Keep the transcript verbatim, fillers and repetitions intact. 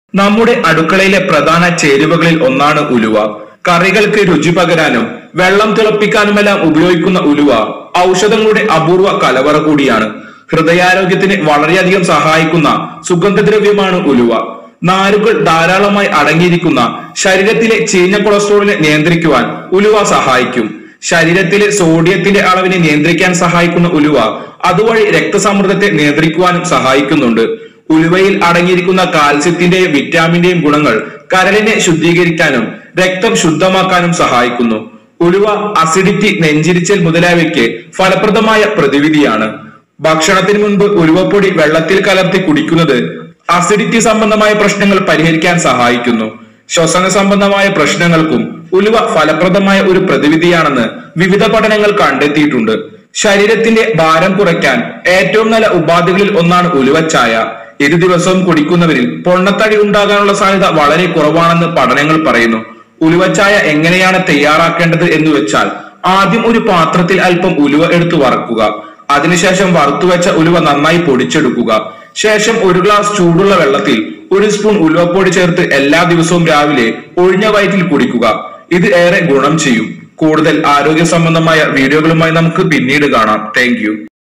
നമ്മുടെ അടുക്കളയിലെ പ്രധാന ചേരുവകളിൽ ഒന്നാണ് ഉലുവ. കറികൾക്ക് രുചി പകരാനും വെള്ളം തിളപ്പിക്കാനുമെല്ലാം ഉപയോഗിക്കുന്ന ഉലുവ ഔഷധങ്ങളുടെ അപൂർവ കലവറ കൂടിയാണ്. ഹൃദയാരോഗ്യത്തിന് വളരെയധികം സഹായിക്കുന്ന സുഗന്ധദ്രവ്യമാണ് ഉലുവ. നാരുകൾ ധാരാളമായി അടങ്ങിയിരിക്കുന്ന ശരീരത്തിലെ ചീഞ്ഞ കൊളസ്ട്രോളിനെ നിയന്ത്രിക്കുവാൻ ഉലുവ സഹായിക്കും. ശരീരത്തിലെ സോഡിയത്തിന്റെ അളവിനെ നിയന്ത്രിക്കാൻ സഹായിക്കുന്ന ഉലുവ അതുവഴി രക്തസമ്മർദ്ദത്തെ നിയന്ത്രിക്കുവാനും സഹായിക്കുന്നുണ്ട്. ഉലുവയിൽ അടങ്ങിയിരിക്കുന്ന കാൽസ്യത്തിന്റെയും വിറ്റാമിന്റെയും ഗുണങ്ങൾ കരളിനെ ശുദ്ധീകരിക്കാനും രക്തം ശുദ്ധമാക്കാനും സഹായിക്കുന്നു. ഉലുവ അസിഡിറ്റി, നെഞ്ചിരിച്ചൽ മുതലായവയ്ക്ക് ഫലപ്രദമായ പ്രതിവിധിയാണ്. ഭക്ഷണത്തിന് മുൻപ് ഉലുവപ്പൊടി വെള്ളത്തിൽ കലർത്തി കുടിക്കുന്നത് അസിഡിറ്റി സംബന്ധമായ പ്രശ്നങ്ങൾ പരിഹരിക്കാൻ സഹായിക്കുന്നു. ശ്വസന സംബന്ധമായ പ്രശ്നങ്ങൾക്കും ഉലുവ ഫലപ്രദമായ ഒരു പ്രതിവിധിയാണെന്ന് വിവിധ പഠനങ്ങൾ കണ്ടെത്തിയിട്ടുണ്ട്. ശരീരത്തിന്റെ ഭാരം കുറയ്ക്കാൻ ഏറ്റവും നല്ല ഉപാധികളിൽ ഒന്നാണ് ഉലുവച്ചായ. ഇത് ദിവസവും കുടിക്കുന്നവരിൽ പൊണ്ണത്തടി ഉണ്ടാകാനുള്ള സാധ്യത വളരെ കുറവാണെന്ന് പഠനങ്ങൾ പറയുന്നു. ഉലുവച്ചായ എങ്ങനെയാണ് തയ്യാറാക്കേണ്ടത് എന്ന് വെച്ചാൽ, ആദ്യം ഒരു പാത്രത്തിൽ അല്പം ഉലുവ എടുത്ത് വറക്കുക. അതിനുശേഷം വറുത്തുവെച്ച ഉലുവ നന്നായി പൊടിച്ചെടുക്കുക. ശേഷം ഒരു ഗ്ലാസ് ചൂടുള്ള വെള്ളത്തിൽ ഒരു സ്പൂൺ ഉലുവപ്പൊടി ചേർത്ത് എല്ലാ ദിവസവും രാവിലെ ഒഴിഞ്ഞ വയറ്റിൽ കുടിക്കുക. ഇത് ഏറെ ഗുണം ചെയ്യും. കൂടുതൽ ആരോഗ്യ സംബന്ധമായ വീഡിയോകളുമായി നമുക്ക് പിന്നീട് കാണാം. താങ്ക്